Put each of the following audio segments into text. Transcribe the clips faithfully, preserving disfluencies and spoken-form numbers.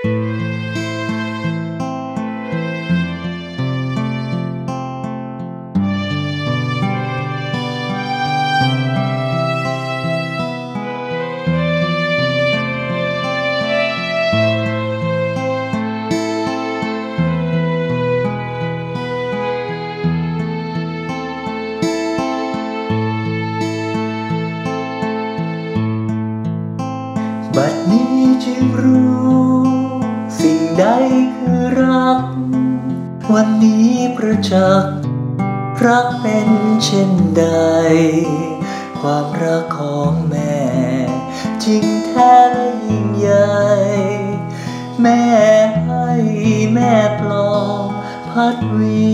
บัดนี้จึงรู้สิ่งใดคือรักวันนี้ประจักษ์รักเป็นเช่นใดความรักของแม่จริงแท้และยิ่งใหญ่แม่ให้แม่ปลอบพัดวี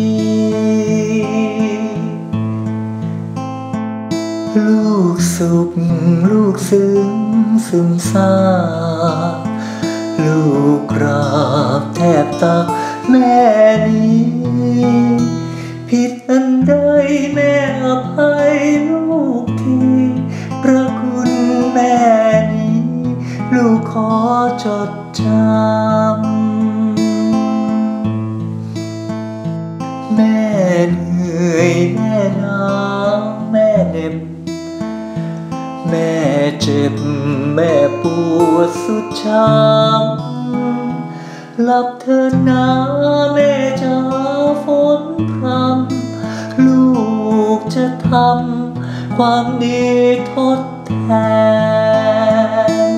ลูกสุขลูกซึ้งซึมซาบลูกกราบแทบตักแม่นี้ผิดอันใดแม่อภัยลูกทีพระคุณแม่นี้ลูกขอจดจำแม่เหนื่อยแม่หนาวแม่เหน็บแม่เจ็บแม่ปวดสุดช้ำหลับเถิดนะแม่จ๋าฝนพรำลูกจะทำความดีทดแทน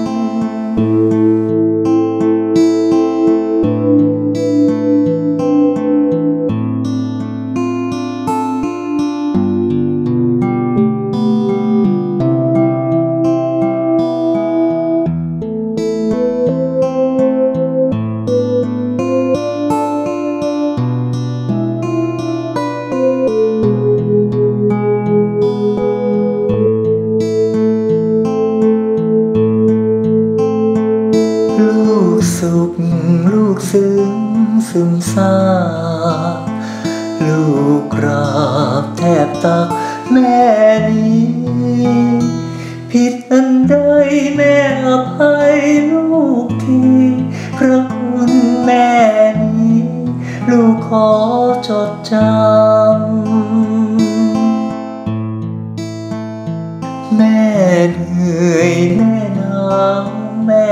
สุขลูกซึ้งซึมซาบลูกกราบแทบตักแม่นี้ผิดอันใดแม่อภัยลูกทีพระคุณแม่นี้ลูกขอจดจำแม่เหนื่อยแม่หนาวแม่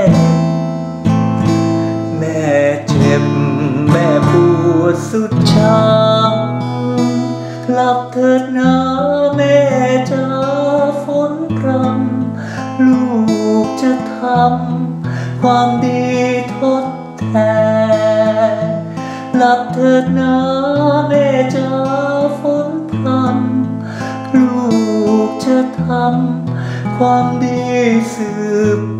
แม่เจ็บแม่ปวดสุดช้ำหลับเถิดนะแม่จ๋าฝนพรำลูกจะทำความดีทดแทนหลับเถิดนะแม่จ๋าฝนพรำลูกจะทำความดีสืบ